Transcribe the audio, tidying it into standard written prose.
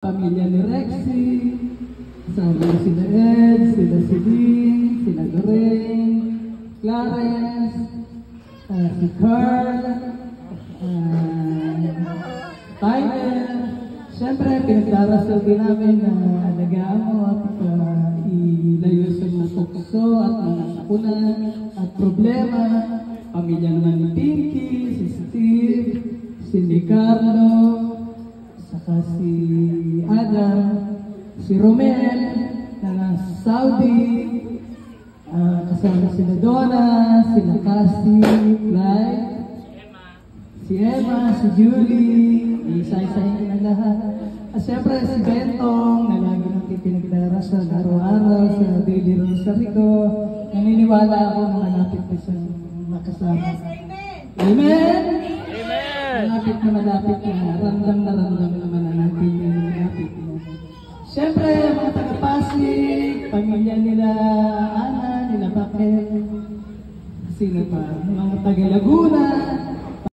pamilya ni Rexy, kasama sila Ed, sila Celine, sila Lorraine, Clarence, si Carl, Tyler. Siyempre, pinagdarasal din namin na alagaan mo at ilayo sa mga tukso at mga sakunan at problema. Pamilya naman ni Pinky, si Steve, si Ricardo, saka si Adam, si Romel, na nasa Saudi, kasama sila Donna, sila Cassie, Clyde, si Emma, si Julie, isa-isahin ko na lahat. At siyempre si Bentong, na lagi natin pinagdarasal araw-araw sa daily rosary ko. Naniniwala ako na malapit na sa makasama. Yes, amen! Amen! Amen! Malapit na, ramdam naman na natin yung malapit na. Siyempre, mga taga-Pasig, pamilya nila Ana, nila Bakel, sino pa, mga taga-Laguna,